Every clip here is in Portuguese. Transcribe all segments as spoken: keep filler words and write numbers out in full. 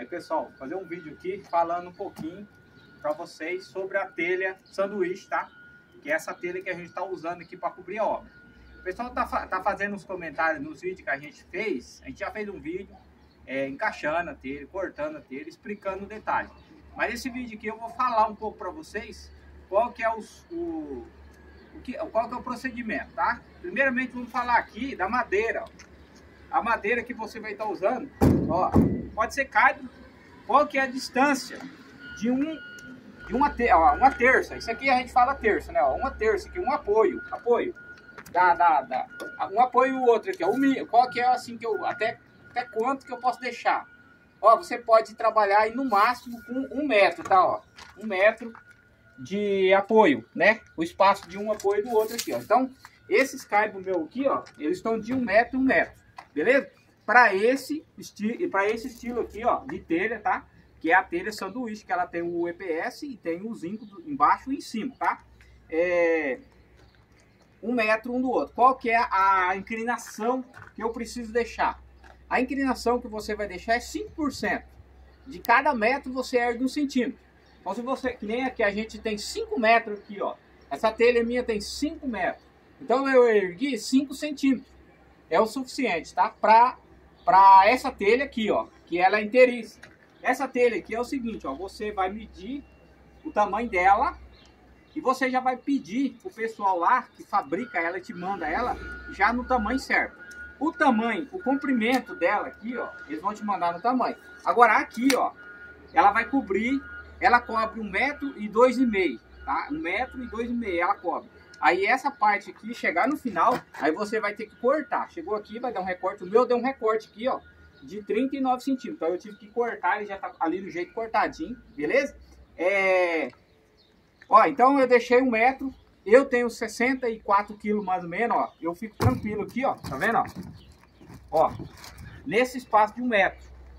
Aí, pessoal, vou fazer um vídeo aqui falando um pouquinho para vocês sobre a telha sanduíche, tá? Que é essa telha que a gente está usando aqui para cobrir a obra. O pessoal tá, tá fazendo uns comentários nos vídeos que a gente fez. A gente já fez um vídeo é, encaixando a telha, cortando a telha, explicando o detalhe. Mas esse vídeo aqui eu vou falar um pouco para vocês qual que é os, o, o que, qual que é o procedimento, tá? Primeiramente vamos falar aqui da madeira, ó. A madeira que você vai estar usando, ó, pode ser caibro. Qual que é a distância de um de uma, ter, ó, uma terça? Isso aqui a gente fala terça, né? Ó, uma terça aqui, um apoio, apoio. Da, da, da, um apoio e o outro aqui, ó, o, qual que é assim que eu até até quanto que eu posso deixar? Ó, você pode trabalhar aí no máximo com um metro, tá? Ó, um metro de apoio, né? O espaço de um apoio do outro aqui, ó. Então, esses caibros meu aqui, ó, eles estão de um metro, um metro. Beleza? Para esse, esti para esse estilo aqui, ó, de telha, tá? Que é a telha sanduíche, que ela tem o E P S e tem o zinco do, embaixo e em cima, tá? É um metro um do outro. Qual que é a inclinação que eu preciso deixar? A inclinação que você vai deixar é cinco por cento. De cada metro você ergue um centímetro. Então, se você, que nem aqui a gente tem cinco metros aqui, ó. Essa telha minha tem cinco metros. Então, eu ergui cinco centímetros. É o suficiente, tá? Para para essa telha aqui, ó, que ela é inteiriça. Essa telha aqui é o seguinte, ó, você vai medir o tamanho dela e você já vai pedir pro pessoal lá que fabrica ela e te manda ela já no tamanho certo. O tamanho, o comprimento dela aqui, ó, eles vão te mandar no tamanho. Agora aqui, ó, ela vai cobrir, ela cobre um metro e dois e meio, tá? Um metro e dois e meio ela cobre. Aí essa parte aqui, chegar no final, aí você vai ter que cortar. Chegou aqui, vai dar um recorte. O meu deu um recorte aqui, ó, de trinta e nove centímetros. Então eu tive que cortar, ele já tá ali no jeito cortadinho, beleza? É... Ó, então eu deixei um metro. Eu tenho sessenta e quatro quilos mais ou menos, ó. Eu fico tranquilo aqui, ó. Tá vendo, ó? Ó, nesse espaço de um metro.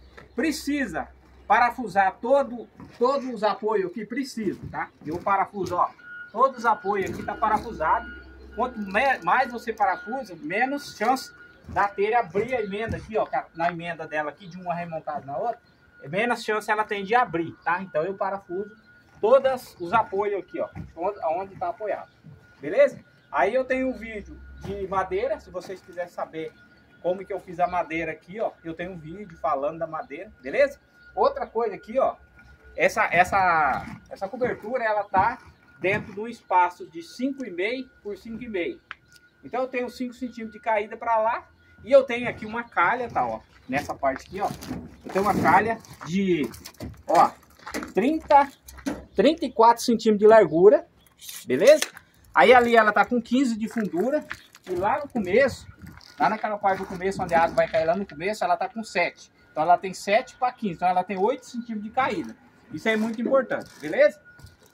Precisa parafusar todo, todos os apoios aqui, precisa, tá? Eu parafuso, ó. Todos os apoios aqui tá parafusado. Quanto mais você parafusa, menos chance da telha abrir a emenda aqui, ó. Na emenda dela aqui, de uma remontada na outra, menos chance ela tem de abrir, tá? Então eu parafuso todos os apoios aqui, ó. Onde tá apoiado. Beleza? Aí eu tenho um vídeo de madeira. Se vocês quiserem saber como que eu fiz a madeira aqui, ó. Eu tenho um vídeo falando da madeira. Beleza? Outra coisa aqui, ó. Essa, essa, essa cobertura, ela tá dentro de um espaço de cinco e meio por cinco e meio. Então eu tenho cinco centímetros de caída para lá. E eu tenho aqui uma calha, tá, ó. Nessa parte aqui, ó. Eu tenho uma calha de, ó, trinta, trinta e quatro centímetros de largura. Beleza? Aí ali ela tá com quinze de fundura. E lá no começo, lá naquela parte do começo, onde a água vai cair lá no começo, ela tá com sete. Então ela tem sete para quinze. Então ela tem oito centímetros de caída. Isso é muito importante, beleza?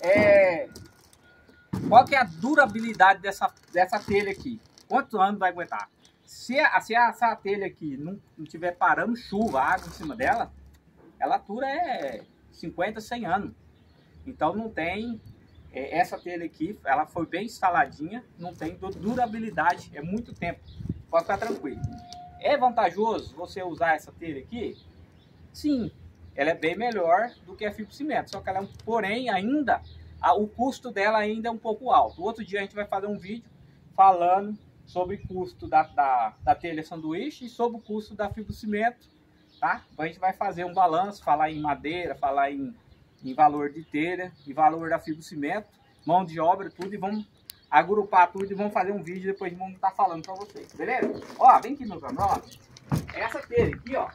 É... Qual que é a durabilidade dessa, dessa telha aqui? Quantos anos vai aguentar? Se, a, se a, essa telha aqui não, não tiver parando chuva, água em cima dela, ela dura é cinquenta, cem anos. Então não tem... É, essa telha aqui, ela foi bem instaladinha, não tem durabilidade, é muito tempo. Pode ficar tranquilo. É vantajoso você usar essa telha aqui? Sim, ela é bem melhor do que a fibrocimento. Só que ela é um, porém, ainda... o custo dela ainda é um pouco alto. Outro dia a gente vai fazer um vídeo falando sobre o custo da, da, da telha sanduíche e sobre o custo da fibrocimento, tá? A gente vai fazer um balanço, falar em madeira, falar em, em valor de telha e valor da fibrocimento, mão de obra, tudo, e vamos agrupar tudo e vamos fazer um vídeo depois vamos estar falando para vocês, beleza? Ó, vem aqui, meus amigos, ó. Essa telha aqui, ó.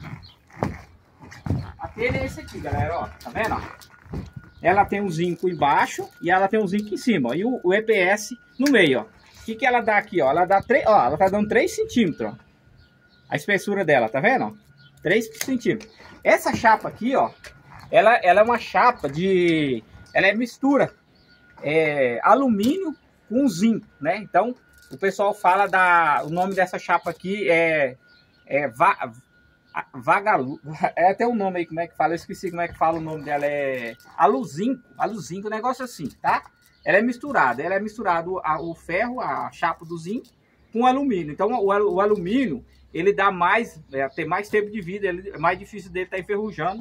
A telha é esse aqui, galera, ó. Tá vendo, ó? Ela tem um zinco embaixo e ela tem um zinco em cima, ó, e o, o E P S no meio, ó. O que que ela dá aqui, ó? Ela dá três, ó, ela tá dando três centímetros, ó. A espessura dela, tá vendo, ó? três centímetros. Essa chapa aqui, ó, ela, ela é uma chapa de, ela é mistura é, alumínio com zinco, né? Então, o pessoal fala da, o nome dessa chapa aqui é, é va, Vagalu, é até um nome aí, como é que fala? Eu esqueci como é que fala o nome dela, é aluzinco, aluzinco, um negócio assim, tá? Ela é misturada, ela é misturado a, o ferro, a chapa do zinco, com alumínio. Então o, o alumínio, ele dá mais, é, tem mais tempo de vida, ele, é mais difícil dele estar tá enferrujando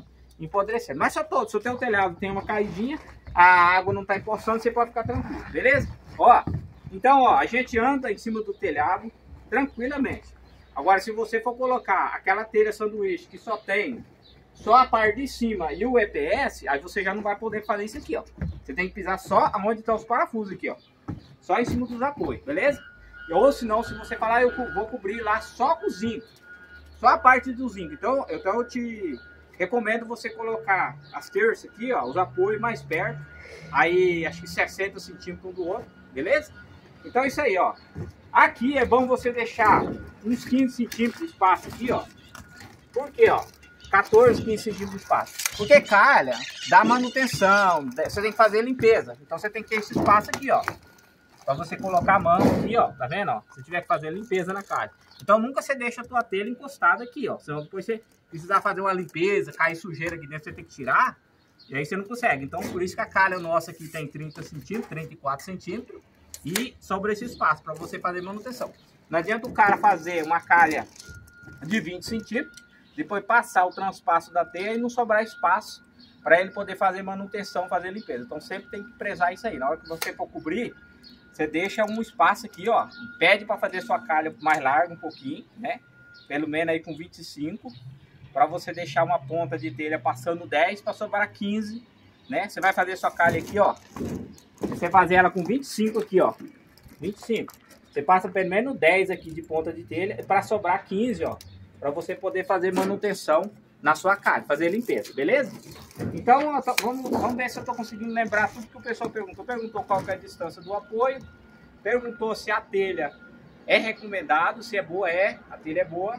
empodrecendo. Mas só todo, se o teu telhado tem uma caidinha, a água não está encostando, você pode ficar tranquilo, beleza? Ó, então, ó, a gente anda em cima do telhado tranquilamente. Agora, se você for colocar aquela telha sanduíche que só tem só a parte de cima e o E P S, aí você já não vai poder fazer isso aqui, ó. Você tem que pisar só onde estão os parafusos aqui, ó. Só em cima dos apoios, beleza? Ou senão, se você falar, eu vou cobrir lá só com zinco, só a parte do zinco. Então, então eu te recomendo você colocar as terças aqui, ó, os apoios mais perto. Aí, acho que sessenta centímetros um do outro, beleza? Então é isso aí, ó. Aqui é bom você deixar uns quinze centímetros de espaço aqui, ó. Por quê, ó? quatorze, quinze centímetros de espaço. Porque calha, dá manutenção, você tem que fazer limpeza. Então você tem que ter esse espaço aqui, ó. Pra você colocar a mão aqui, ó. Tá vendo, ó? Se tiver que fazer limpeza na calha. Então nunca você deixa a tua telha encostada aqui, ó. Senão depois você precisar fazer uma limpeza, cair sujeira aqui dentro, você tem que tirar. E aí você não consegue. Então por isso que a calha nossa aqui tem trinta centímetros, trinta e quatro centímetros. E sobra esse espaço para você fazer manutenção. Não adianta o cara fazer uma calha de vinte centímetros, depois passar o transpasso da telha e não sobrar espaço para ele poder fazer manutenção, fazer limpeza. Então sempre tem que prezar isso aí. Na hora que você for cobrir, você deixa um espaço aqui, ó. Pede para fazer sua calha mais larga um pouquinho, né? Pelo menos aí com vinte e cinco, para você deixar uma ponta de telha passando dez para sobrar quinze, né? Você vai fazer sua calha aqui, ó. Você fazer ela com vinte e cinco aqui, ó. vinte e cinco. Você passa pelo menos dez aqui de ponta de telha para sobrar quinze, ó. Para você poder fazer manutenção na sua calha, fazer limpeza, beleza? Então, vamos, vamos ver se eu tô conseguindo lembrar tudo que o pessoal perguntou. Perguntou qual que é a distância do apoio. Perguntou se a telha é recomendado, se é boa, é. A telha é boa.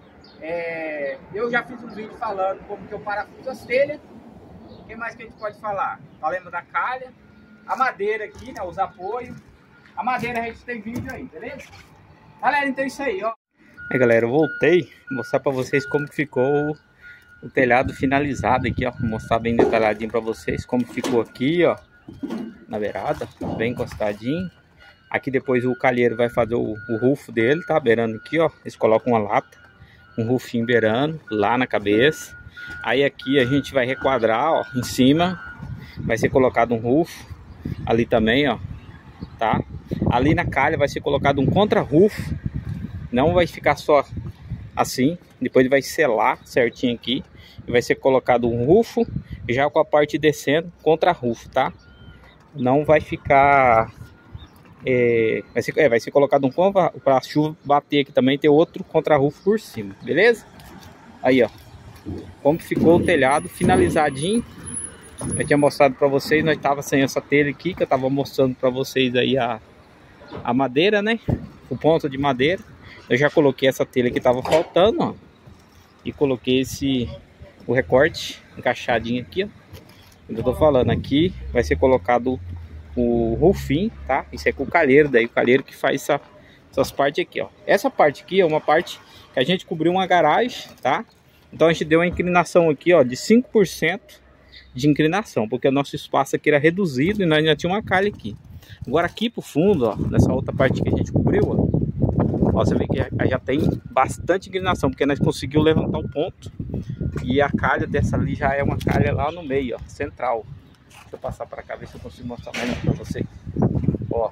É, eu já fiz um vídeo falando como que eu parafuso as telhas. O que mais que a gente pode falar? Falando da calha. A madeira aqui, né, os apoios. A madeira a gente tem vídeo aí, beleza? Galera, então é isso aí, ó. Aí galera, eu voltei vou mostrar pra vocês como que ficou o, o telhado finalizado aqui, ó. Vou mostrar bem detalhadinho pra vocês como ficou aqui, ó. Na beirada, bem encostadinho. Aqui depois o calheiro vai fazer o, o rufo dele, tá? Beirando aqui, ó. Eles colocam uma lata, um rufinho beirando lá na cabeça. Aí aqui a gente vai requadrar, ó, em cima. Vai ser colocado um rufo. Ali também, ó, tá? Ali na calha vai ser colocado um contra-rufo. Não vai ficar só assim. Depois vai selar certinho aqui. E vai ser colocado um rufo, já com a parte descendo, contra-rufo, tá? Não vai ficar... É, vai, ser, é, vai ser colocado um contra para a chuva bater aqui também. Tem outro contra-rufo por cima, beleza? Aí, ó. Como ficou o telhado finalizadinho. Eu tinha mostrado para vocês, nós tava sem essa telha aqui, que eu tava mostrando para vocês aí a, a madeira, né? O ponto de madeira. Eu já coloquei essa telha que tava faltando, ó. E coloquei esse, o recorte encaixadinho aqui, ó. Eu tô falando aqui, vai ser colocado o rufinho, tá? Isso é com o calheiro, daí o calheiro que faz essa, essas partes aqui, ó. Essa parte aqui é uma parte que a gente cobriu uma garagem, tá? Então a gente deu uma inclinação aqui, ó, de cinco por cento de inclinação, porque o nosso espaço aqui era reduzido e nós ainda tinha uma calha aqui. Agora aqui pro fundo, ó, nessa outra parte que a gente cobriu, ó, ó, você vê que já, já tem bastante inclinação, porque nós conseguimos levantar o ponto e a calha dessa ali já é uma calha lá no meio, ó, central. Deixa eu passar para cá, ver se eu consigo mostrar mais para vocês. Ó,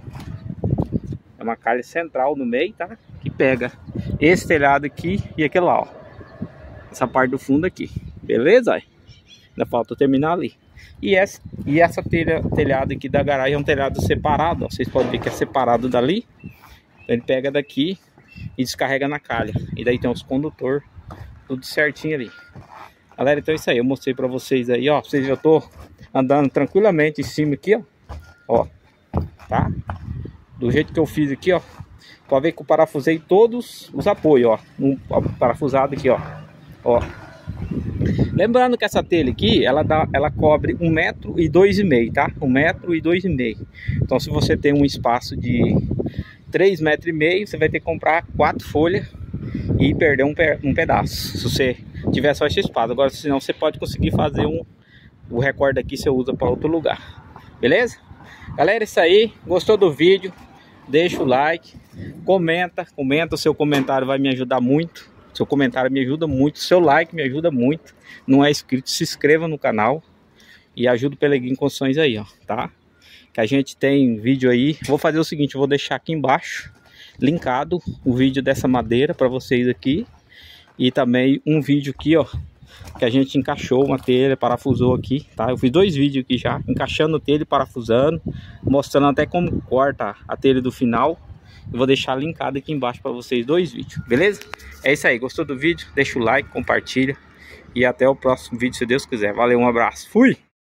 é uma calha central no meio, tá? Que pega esse telhado aqui e aquele lá, ó. Essa parte do fundo aqui, beleza? Ainda falta terminar ali. E essa, e essa telha, telhado aqui da garagem é um telhado separado, ó. Vocês podem ver que é separado dali. Ele pega daqui e descarrega na calha. E daí tem os condutores, tudo certinho ali. Galera, então é isso aí. Eu mostrei pra vocês aí, ó. Vocês já tô andando tranquilamente em cima aqui, ó. Ó, tá? Do jeito que eu fiz aqui, ó. Pode ver que eu parafusei todos os apoios, ó. Um parafusado aqui, ó. Ó. Lembrando que essa telha aqui, ela, dá, ela cobre um metro e dois e meio, tá? Um metro e dois e meio. Então se você tem um espaço de três metros e meio, você vai ter que comprar quatro folhas e perder um, um pedaço. Se você tiver só esse espaço. Agora, senão você pode conseguir fazer um... O recorde aqui você usa para outro lugar. Beleza? Galera, isso aí. Gostou do vídeo? Deixa o like. Comenta. Comenta, o seu comentário vai me ajudar muito. Seu comentário me ajuda muito, seu like me ajuda muito. Não é inscrito, se inscreva no canal e ajuda o Pelegrini Construções aí, ó, tá? Que a gente tem vídeo aí. Vou fazer o seguinte, eu vou deixar aqui embaixo linkado o vídeo dessa madeira para vocês aqui. E também um vídeo aqui, ó, que a gente encaixou uma telha, parafusou aqui, tá? Eu fiz dois vídeos aqui já, encaixando a telha e parafusando, mostrando até como corta a telha do final. Eu vou deixar linkado aqui embaixo para vocês dois vídeos, beleza? É isso aí, gostou do vídeo? Deixa o like, compartilha e até o próximo vídeo, se Deus quiser. Valeu, um abraço, fui!